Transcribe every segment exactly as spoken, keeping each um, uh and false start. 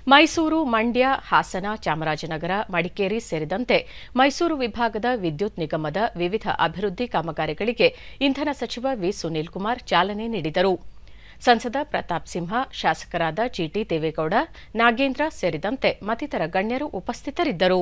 ಮೈಸೂರು, ಮಂಡ್ಯ, ಹಾಸನ, ಚಾಮರಾಜನಗರ, ಮಡಿಕೇರಿ ಸೇರಿದಂತೆ ಮೈಸೂರು ವಿಭಾಗದ ವಿದ್ಯುತ್ ನಿಗಮದ ವಿವಿಧ ಅಭಿವೃದ್ಧಿ ಕಾಮಗಾರಿಗಳಿಗೆ ಇಂಧನ ಸಚಿವ ವಿ ಸುನೀಲ್ ಕುಮಾರ್ ಚಾಲನೆ ನೀಡಿದರು. ಸಂಸದ ಪ್ರತಾಪ್ ಸಿಂಹ, ಶಾಸಕರಾದ ಜಿಟಿ ದೇವೇಗೌಡ, ನಾಗೇಂದ್ರ ಸೇರಿದಂತೆ ಮತ್ತಿತರ ಗಣ್ಯರು ಉಪಸ್ಥಿತರಿದ್ದರು.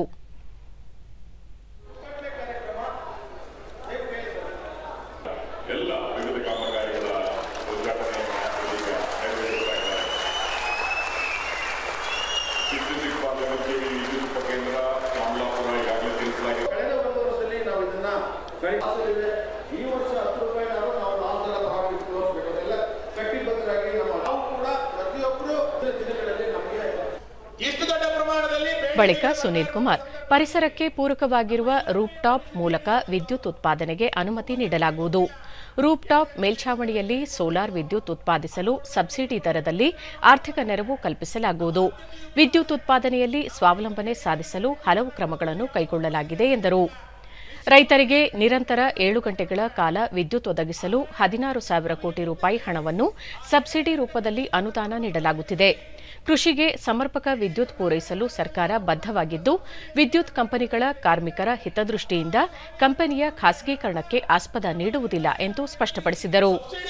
ಬಳಿಕ ಸುನೀಲ್ ಕುಮಾರ್, ಪರಿಸರಕ್ಕೆ ಪೂರಕವಾಗಿರುವ ರೂಫ್ಟಾಪ್ ಮೂಲಕ ವಿದ್ಯುತ್ ಉತ್ಪಾದನೆಗೆ ಅನುಮತಿ ನೀಡಲಾಗುವುದು. ರೂಫ್ಟಾಪ್ ಮೇಲ್ಛಾವಣಿಯಲ್ಲಿ ಸೋಲಾರ್ ವಿದ್ಯುತ್ ಉತ್ಪಾದಿಸಲು ಸಬ್ಸಿಡಿ ದರದಲ್ಲಿ ಆರ್ಥಿಕ ನೆರವು ಕಲ್ಪಿಸಲಾಗುವುದು. ವಿದ್ಯುತ್ ಉತ್ಪಾದನೆಯಲ್ಲಿ ಸ್ವಾವಲಂಬನೆ ಸಾಧಿಸಲು ಹಲವು ಕ್ರಮಗಳನ್ನು ಕೈಗೊಳ್ಳಲಾಗಿದೆ ಎಂದರು. ರೈತರಿಗೆ ನಿರಂತರ ಏಳು ಗಂಟೆಗಳ ಕಾಲ ವಿದ್ಯುತ್ ಒದಗಿಸಲು ಹದಿನಾರು ಸಾವಿರ ಕೋಟಿ ರೂಪಾಯಿ ಹಣವನ್ನು ಸಬ್ಸಿಡಿ ರೂಪದಲ್ಲಿ ಅನುದಾನ ನೀಡಲಾಗುತ್ತಿದೆ. ಕೃಷಿಗೆ ಸಮರ್ಪಕ ವಿದ್ಯುತ್ ಪೂರೈಸಲು ಸರ್ಕಾರ ಬದ್ಧವಾಗಿದ್ದು, ವಿದ್ಯುತ್ ಕಂಪನಿಗಳ ಕಾರ್ಮಿಕರ ಹಿತದೃಷ್ಟಿಯಿಂದ ಕಂಪನಿಯ ಖಾಸಗೀಕರಣಕ್ಕೆ ಆಸ್ಪದ ನೀಡುವುದಿಲ್ಲ ಎಂದು ಸ್ಪಷ್ಟಪಡಿಸಿದರು.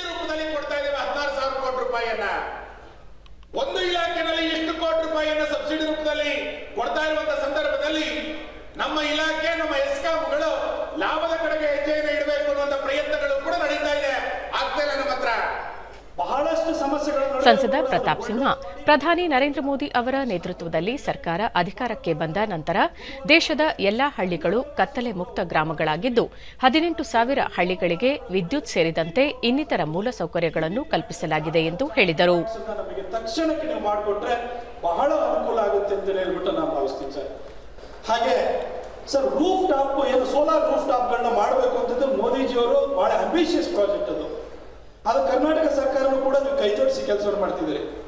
ಒಂದು ಇಲಾಖೆಯಲ್ಲಿ ಎಷ್ಟು ಕೋಟಿ ರೂಪಾಯಿಯನ್ನು ಸಬ್ಸಿಡಿ ರೂಪದಲ್ಲಿ ಕೊಡ್ತಾ ಇರುವಂತಹ ಸಂದರ್ಭದಲ್ಲಿ ನಮ್ಮ ಇಲಾಖೆ, ನಮ್ಮ ಎಸ್ಕಾಂಗಳು ಲಾಭದ ಕಡೆಗೆ ಹೆಜ್ಜೆಯನ್ನು ಇಡಬೇಕು ಅನ್ನುವಂಥ ಪ್ರಯತ್ನಗಳು ಕೂಡ ನಡೀತಾ ಇದೆ. ಆಗ್ತಾ ಇಲ್ಲ ನಮ್ಮ ಹತ್ರ ಬಹಳಷ್ಟು ಸಮಸ್ಯೆಗಳು. ಸಂಸದ ಪ್ರತಾಪ್ ಸಿಂಹ, ಪ್ರಧಾನಿ ನರೇಂದ್ರ ಮೋದಿ ಅವರ ನೇತೃತ್ವದಲ್ಲಿ ಸರ್ಕಾರ ಅಧಿಕಾರಕ್ಕೆ ಬಂದ ನಂತರ ದೇಶದ ಎಲ್ಲಾ ಹಳ್ಳಿಗಳು ಕತ್ತಲೆ ಮುಕ್ತ ಗ್ರಾಮಗಳಾಗಿದ್ದು, ಹದಿನೆಂಟು ಸಾವಿರ ಹಳ್ಳಿಗಳಿಗೆ ವಿದ್ಯುತ್ ಸೇರಿದಂತೆ ಇನ್ನಿತರ ಮೂಲಸೌಕರ್ಯಗಳನ್ನು ಕಲ್ಪಿಸಲಾಗಿದೆ ಎಂದು ಹೇಳಿದರು. ತಕ್ಷಣಕ್ಕೆ ನೀವು ಮಾಡಿಕೊಟ್ರೆ ಬಹಳ ಅನುಕೂಲ ಆಗುತ್ತೆ ಅಂತ ಹೇಳ್ಬಿಟ್ಟು ನಾನು ಭಾವಿಸ್ತೀನಿ ಸರ್. ಹಾಗೆ ಸರ್, ರೂಫ್ ಟಾಪ್ ಏನು ಸೋಲಾರ್ ರೂಫ್ ಟಾಪ್ಗಳನ್ನ ಮಾಡಬೇಕು ಅಂತಂದ್ರೆ ಮೋದಿಜಿಯವರು ಬಹಳ ಅಂಬಿಷಿಯಸ್ ಪ್ರಾಜೆಕ್ಟ್ ಅದು. ಅದು ಕರ್ನಾಟಕ ಸರ್ಕಾರನೂ ಕೂಡ ನೀವು ಕೈ ಜೋಡಿಸಿ ಕೆಲಸವನ್ನು ಮಾಡ್ತಿದ್ದೀರಿ.